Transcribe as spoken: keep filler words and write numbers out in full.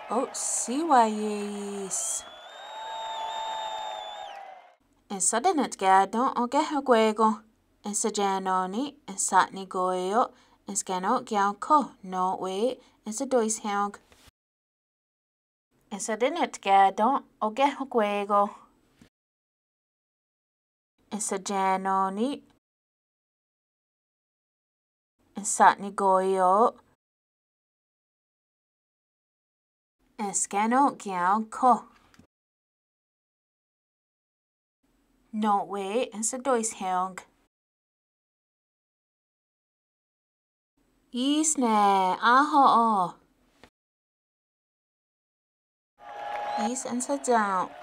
Oh, sí guayis. En sadenet gado o geho gwego. En sajanoni, en satni goyo, en scano gyao ko, no we, en sa dois heog. En sadenet gado o geho gwego. En sajanoni, en satni goyo, en scano gyao ko. No we, en sa dois heog. Isne, aho o. Is en sa down.